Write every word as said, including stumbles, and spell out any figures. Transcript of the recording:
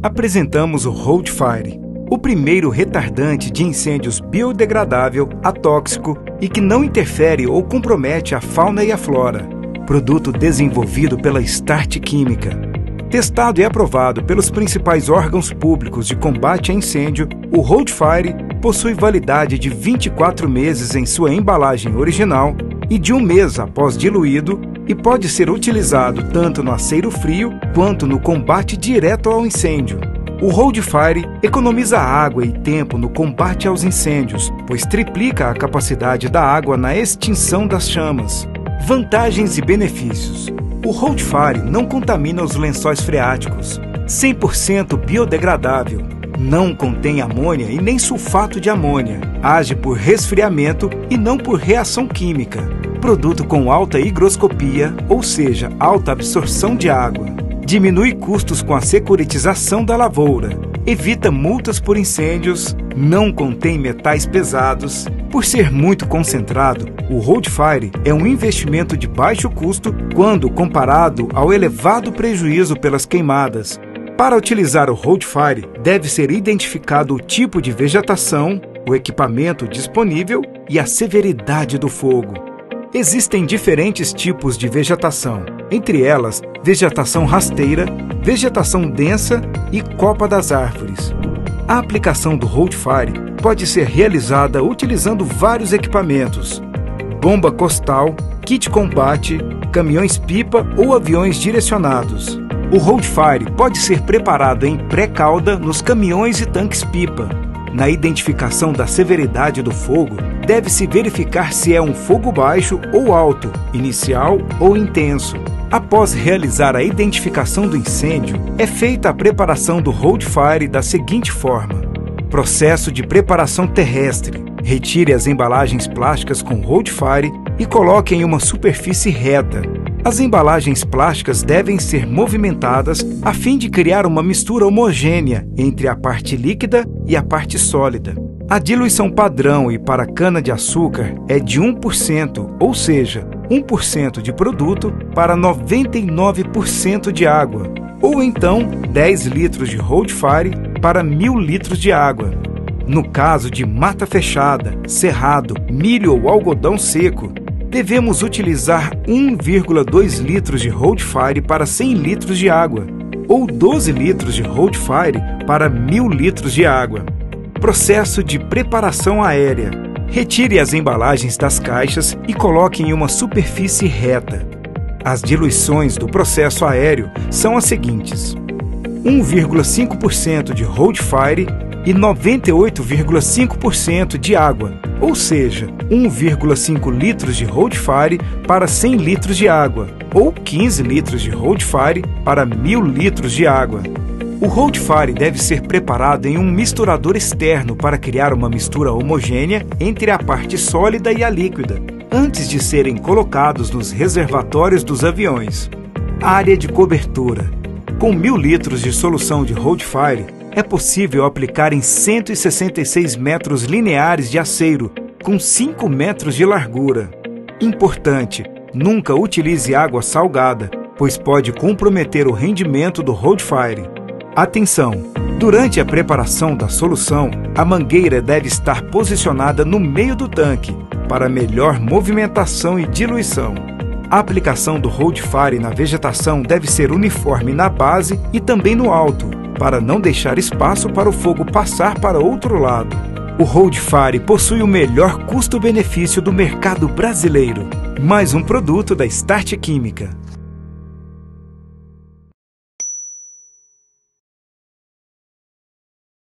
apresentamos o Holdfire, o primeiro retardante de incêndios biodegradável, atóxico e que não interfere ou compromete a fauna e a flora. Produto desenvolvido pela Start Química. Testado e aprovado pelos principais órgãos públicos de combate a incêndio, o Holdfire possui validade de vinte e quatro meses em sua embalagem original e de um mês após diluído e pode ser utilizado tanto no aceiro frio quanto no combate direto ao incêndio. O Holdfire economiza água e tempo no combate aos incêndios, pois triplica a capacidade da água na extinção das chamas. Vantagens e benefícios. O Holdfire não contamina os lençóis freáticos. cem por cento biodegradável. Não contém amônia e nem sulfato de amônia. Age por resfriamento e não por reação química. Produto com alta higroscopia, ou seja, alta absorção de água. Diminui custos com a securitização da lavoura. Evita multas por incêndios. Não contém metais pesados. Por ser muito concentrado, o Holdfire é um investimento de baixo custo quando comparado ao elevado prejuízo pelas queimadas. Para utilizar o Holdfire, deve ser identificado o tipo de vegetação, o equipamento disponível e a severidade do fogo. Existem diferentes tipos de vegetação, entre elas vegetação rasteira, vegetação densa e copa das árvores. A aplicação do Holdfire pode ser realizada utilizando vários equipamentos: bomba costal, kit combate, caminhões-pipa ou aviões direcionados. O Holdfire pode ser preparado em pré-calda nos caminhões e tanques-pipa. Na identificação da severidade do fogo, deve-se verificar se é um fogo baixo ou alto, inicial ou intenso. Após realizar a identificação do incêndio, é feita a preparação do Holdfire da seguinte forma: processo de preparação terrestre. Retire as embalagens plásticas com Holdfire e coloque em uma superfície reta. As embalagens plásticas devem ser movimentadas a fim de criar uma mistura homogênea entre a parte líquida e a parte sólida. A diluição padrão e para cana-de-açúcar é de um por cento, ou seja, um por cento de produto para noventa e nove por cento de água, ou então dez litros de Holdfire para mil litros de água. No caso de mata fechada, cerrado, milho ou algodão seco, devemos utilizar um vírgula dois litros de Holdfire para cem litros de água, ou doze litros de Holdfire para mil litros de água. Processo de preparação aérea. Retire as embalagens das caixas e coloque em uma superfície reta. As diluições do processo aéreo são as seguintes: um vírgula cinco por cento de Holdfire e noventa e oito vírgula cinco por cento de água, ou seja, um vírgula cinco litros de Holdfire para cem litros de água, ou quinze litros de Holdfire para mil litros de água. O Holdfire deve ser preparado em um misturador externo para criar uma mistura homogênea entre a parte sólida e a líquida, antes de serem colocados nos reservatórios dos aviões. Área de cobertura. Com mil litros de solução de Holdfire, é possível aplicar em cento e sessenta e seis metros lineares de aceiro, com cinco metros de largura. Importante: nunca utilize água salgada, pois pode comprometer o rendimento do Holdfire. Atenção! Durante a preparação da solução, a mangueira deve estar posicionada no meio do tanque, para melhor movimentação e diluição. A aplicação do Holdfire na vegetação deve ser uniforme na base e também no alto, para não deixar espaço para o fogo passar para outro lado. O Holdfire possui o melhor custo-benefício do mercado brasileiro. Mais um produto da Start Química.